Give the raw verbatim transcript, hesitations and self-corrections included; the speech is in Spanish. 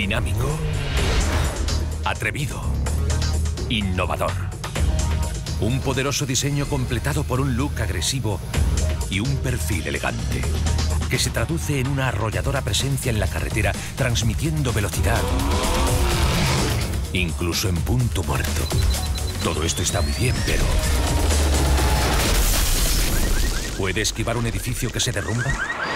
Dinámico, atrevido, innovador. Un poderoso diseño completado por un look agresivo y un perfil elegante, que se traduce en una arrolladora presencia en la carretera, transmitiendo velocidad, incluso en punto muerto. Todo esto está muy bien, pero... ¿puede esquivar un edificio que se derrumba?